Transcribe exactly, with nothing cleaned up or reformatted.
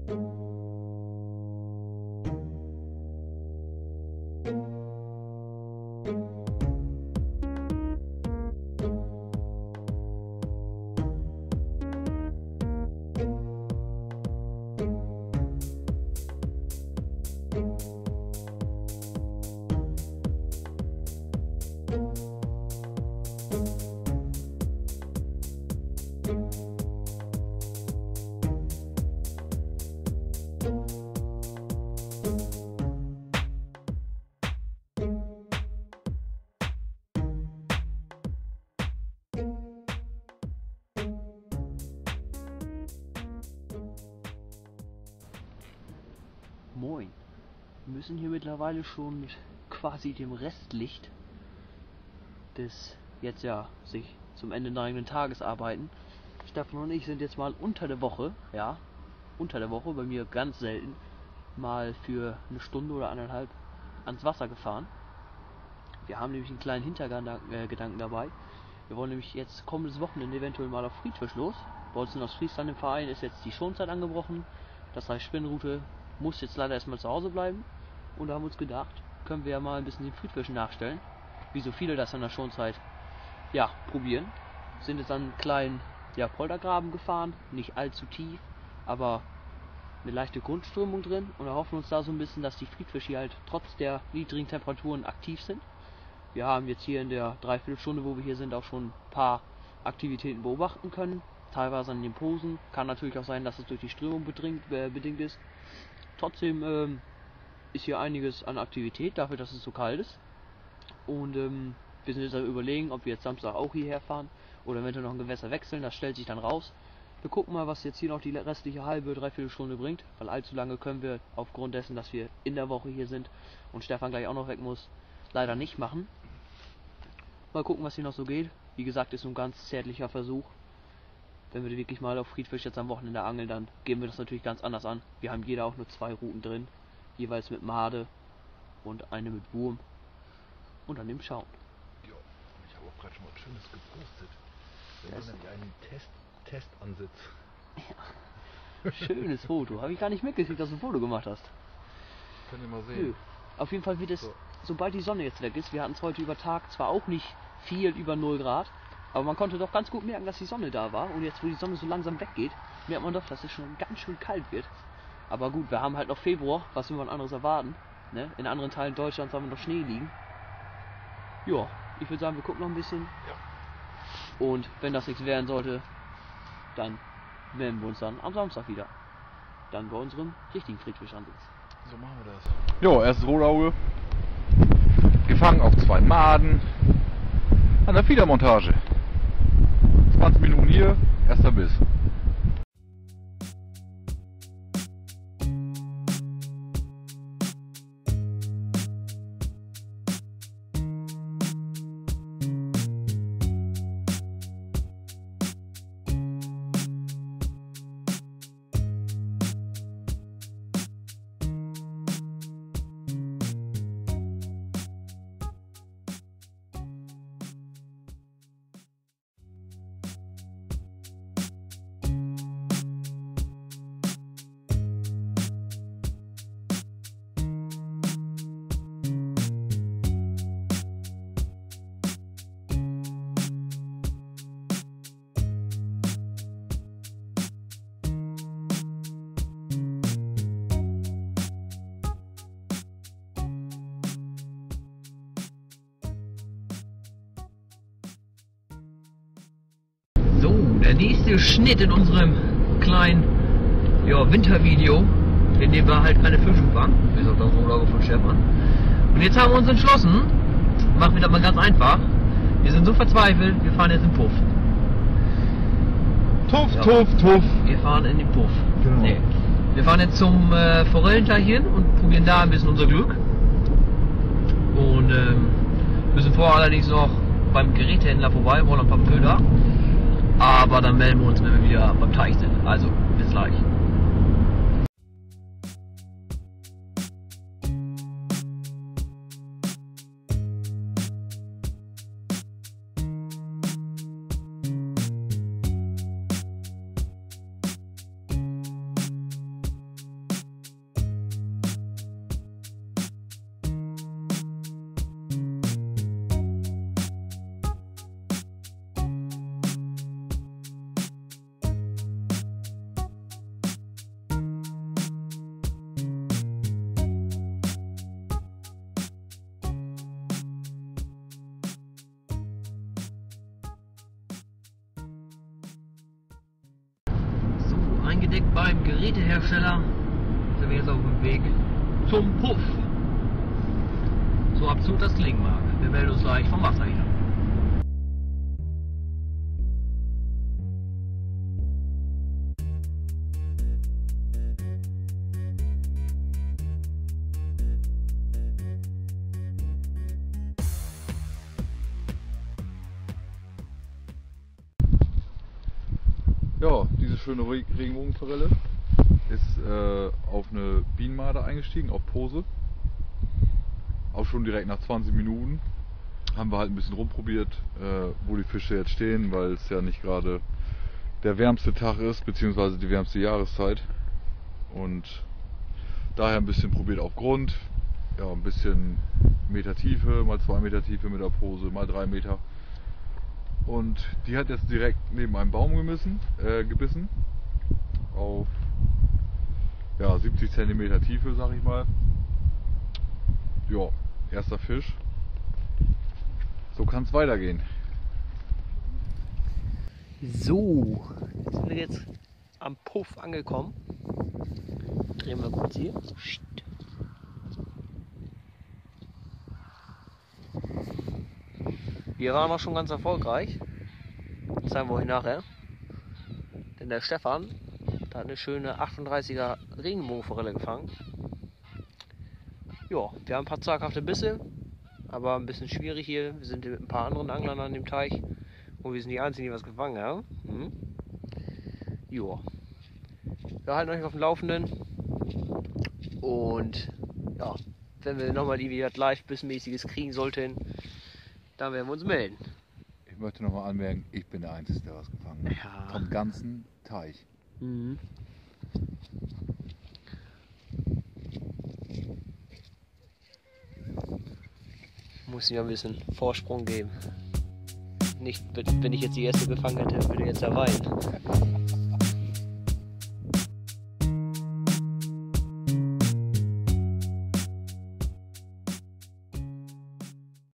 Moin. Wir müssen hier mittlerweile schon mit quasi dem Restlicht des jetzt ja sich zum Ende neigenden Tages arbeiten. Stefan und ich sind jetzt mal unter der Woche, ja, unter der Woche, bei mir ganz selten, mal für eine Stunde oder anderthalb ans Wasser gefahren. Wir haben nämlich einen kleinen Hintergedanken dabei. Wir wollen nämlich jetzt kommendes Wochenende eventuell mal auf Friedfisch los. Bei uns in Ostfriesland im Verein ist jetzt die Schonzeit angebrochen. Das heißt, Spinnrute muss jetzt leider erstmal zu Hause bleiben. Und da haben wir uns gedacht, können wir ja mal ein bisschen den Friedfischen nachstellen. Wie so viele das in der Schonzeit ja, probieren. Sind jetzt an einen kleinen ja, Poldergraben gefahren, nicht allzu tief, aber eine leichte Grundströmung drin. Und erhoffen uns da so ein bisschen, dass die Friedfische hier halt trotz der niedrigen Temperaturen aktiv sind. Wir haben jetzt hier in der Dreiviertelstunde, wo wir hier sind, auch schon ein paar Aktivitäten beobachten können. Teilweise an den Posen. Kann natürlich auch sein, dass es durch die Strömung bedingt, äh, bedingt ist. Trotzdem ähm, ist hier einiges an Aktivität, dafür, dass es so kalt ist. Und ähm, wir sind jetzt am Überlegen, ob wir jetzt Samstag auch hierher fahren oder eventuell noch ein Gewässer wechseln. Das stellt sich dann raus. Wir gucken mal, was jetzt hier noch die restliche halbe, dreiviertel Stunde bringt. Weil allzu lange können wir aufgrund dessen, dass wir in der Woche hier sind und Stefan gleich auch noch weg muss, leider nicht machen. Mal gucken, was hier noch so geht. Wie gesagt, ist ein ganz zärtlicher Versuch. Wenn wir wirklich mal auf Friedfisch jetzt am Wochenende angeln, dann gehen wir das natürlich ganz anders an. Wir haben jeder auch nur zwei Routen drin. Jeweils mit Made und eine mit Wurm. Und dann dem Schauen. Jo, ich habe auch gerade schon mal was Schönes gepostet. Wir Das haben nämlich einen Test, Testansitz. Ja. Schönes Foto. Habe ich gar nicht mitgekriegt, dass du ein Foto gemacht hast. Könnt ihr mal sehen. Nö. Auf jeden Fall wird es, So. sobald die Sonne jetzt weg ist, wir hatten es heute über Tag zwar auch nicht viel über null Grad, aber man konnte doch ganz gut merken, dass die Sonne da war. Und jetzt, wo die Sonne so langsam weggeht, merkt man doch, dass es schon ganz schön kalt wird. Aber gut, wir haben halt noch Februar, was will man anderes erwarten? Ne? In anderen Teilen Deutschlands haben wir noch Schnee liegen. Ja, ich würde sagen, wir gucken noch ein bisschen. Ja. Und wenn das nichts werden sollte, dann melden wir uns dann am Samstag wieder. Dann bei unserem richtigen Friedfischansitz. So machen wir das. Jo, erstes Rotauge. Gefangen auf zwei Maden. An der Fiedermontage. zwanzig Minuten hier, erster Biss. Der nächste Schnitt in unserem kleinen ja, Wintervideo, in dem wir halt keine Fische fangen, bis auf das Rotauge von Stefan. Und jetzt haben wir uns entschlossen, machen wir das mal ganz einfach, wir sind so verzweifelt, wir fahren jetzt in den Puff. Tuff, Ja. tuff, tuff. Wir fahren in den Puff. Genau. Nee. Wir fahren jetzt zum äh, Forellenteichchen und probieren da ein bisschen unser Glück. Und ähm, müssen vorher allerdings noch beim Gerätehändler vorbei, wollen ein paar Köder. Aber dann melden wir uns, wenn wir wieder beim Teich sind. Also, bis gleich. eingedeckt beim Gerätehersteller. Sind wir jetzt auf dem Weg zum Puff. So absurd das klingen mag. Wir melden uns gleich vom Wasser wieder. Ja, diese schöne Re Regenbogenforelle ist äh, auf eine Bienenmade eingestiegen, auf Pose. Auch schon direkt nach zwanzig Minuten haben wir halt ein bisschen rumprobiert, äh, wo die Fische jetzt stehen, weil es ja nicht gerade der wärmste Tag ist, beziehungsweise die wärmste Jahreszeit. Und daher ein bisschen probiert auf Grund, ja, ein bisschen Meter Tiefe, mal zwei Meter Tiefe mit der Pose, mal drei Meter. Und die hat jetzt direkt neben einem Baum gebissen, äh, gebissen auf ja, siebzig Zentimeter Tiefe, sag ich mal. Ja, erster Fisch. So kann es weitergehen. So, sind wir jetzt am Puff angekommen. Drehen wir kurz hier. Wir waren auch schon ganz erfolgreich. Das zeigen wir euch nachher. Denn der Stefan, der hat eine schöne achtunddreißiger Regenbogenforelle gefangen. Ja, wir haben ein paar zaghafte Bisse, aber ein bisschen schwierig hier. Wir sind mit ein paar anderen Anglern an dem Teich und wir sind die Einzigen, die was gefangen haben. Mhm. Ja, wir halten euch auf dem Laufenden und ja, wenn wir nochmal irgendwie was Live-Bissmäßiges kriegen sollten, dann werden wir uns melden. Ich möchte nochmal anmerken, ich bin der Einzige, der was gefangen hat. Ja. Vom ganzen Teich. Mhm. Muss ihm ein bisschen Vorsprung geben. Nicht, wenn ich jetzt die erste gefangen hätte, würde jetzt er weinen.